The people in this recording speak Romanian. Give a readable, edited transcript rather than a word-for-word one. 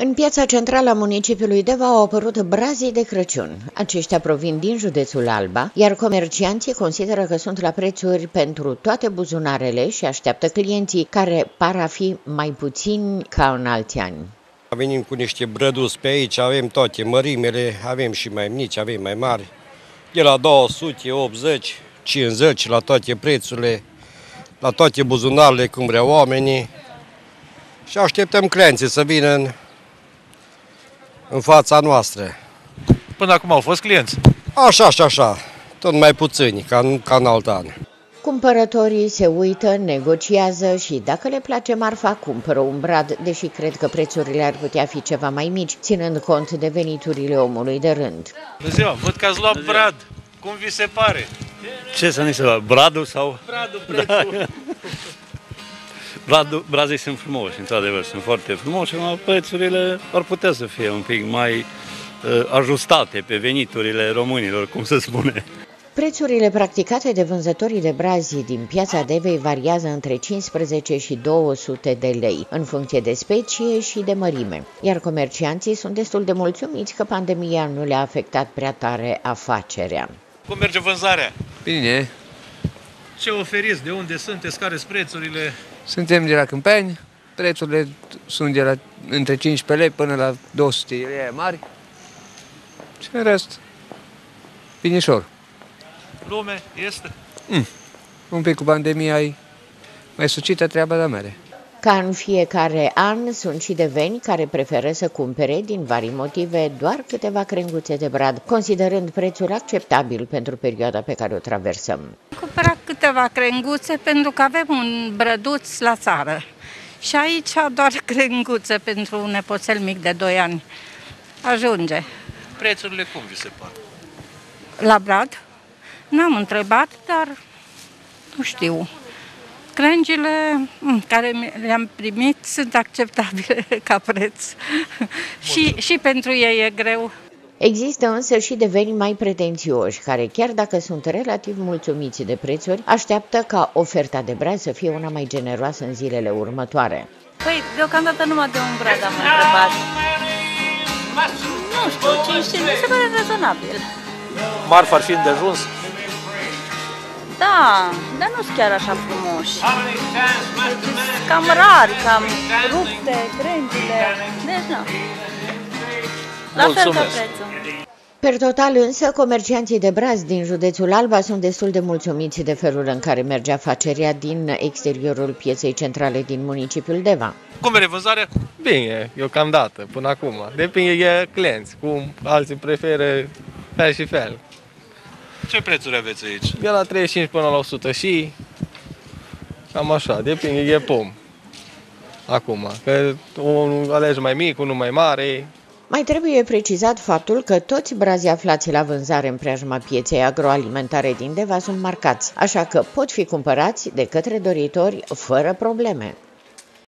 În piața centrală a municipiului Deva au apărut brazii de Crăciun. Aceștia provin din județul Alba, iar comercianții consideră că sunt la prețuri pentru toate buzunarele și așteaptă clienții care par a fi mai puțini ca în alți ani. Venim cu niște brăduți pe aici, avem toate mărimele, avem și mai mici, avem mai mari, de la 200, 80, 50, la toate prețurile, la toate buzunarele cum vreau oamenii și așteptăm clienții să vină în fața noastră. Până acum au fost clienți? Așa, tot mai puțini, ca în alt an. Cumpărătorii se uită, negociază și dacă le place marfa, cumpără un brad, deși cred că prețurile ar putea fi ceva mai mici, ținând cont de veniturile omului de rând. Bună ziua, văd că ați luat brad. Cum vi se pare? Ce să ne se vadă? Bradul sau? Bradul, prețul. Brazii sunt frumoși, într-adevăr, sunt foarte frumoși, dar prețurile ar putea să fie un pic mai ajustate pe veniturile românilor, cum se spune. Prețurile practicate de vânzătorii de brazi din piața Devei variază între 15 și 200 de lei, în funcție de specie și de mărime, iar comercianții sunt destul de mulțumiți că pandemia nu le-a afectat prea tare afacerea. Cum merge vânzarea? Bine. Ce oferiți? De unde sunteți? Care sunt prețurile? Suntem de la Câmpeni, prețurile sunt de la între 15 lei până la 200 lei mari și în rest, binișor. Lume este? Un pic cu pandemia e mai sucită treaba de mere. Ca în fiecare an, sunt și deveni care preferă să cumpere, din vari motive, doar câteva crenguțe de brad, considerând prețul acceptabil pentru perioada pe care o traversăm. Am cumpărat câteva crenguțe pentru că avem un brăduț la țară și aici doar crenguțe pentru un nepoțel mic de 2 ani. Ajunge. Prețurile cum vi se par? La brad? N-am întrebat, dar nu știu. Crengile care le-am primit sunt acceptabile ca preț. și pentru ei e greu. Există însă și deveni mai pretențioși, care chiar dacă sunt relativ mulțumiți de prețuri, așteaptă ca oferta de brad să fie una mai generoasă în zilele următoare. Păi, deocamdată numai de un brad am întrebat. Nu știu, 500 mi se pare rezonabil. Marfa ar fi îndejuns? Da, dar nu sunt chiar așa frumoși. Deci, cam rari, cam rupte, crengile, deci nu. La fel ca prețul. Per total însă, comercianții de brazi din județul Alba sunt destul de mulțumiți de felul în care merge afacerea din exteriorul pieței centrale din municipiul Deva. Cum merge vânzarea? Bine, deocamdată, până acum. Depinde de clienți, cum alții preferă fel și fel. Ce prețuri aveți aici? De la 35 până la 100 și cam așa, depinde de pom. Acum, că unul alege mai mic, unul mai mare. Mai trebuie precizat faptul că toți brazii aflați la vânzare în preajma pieței agroalimentare din Deva sunt marcați, așa că pot fi cumpărați de către doritori fără probleme.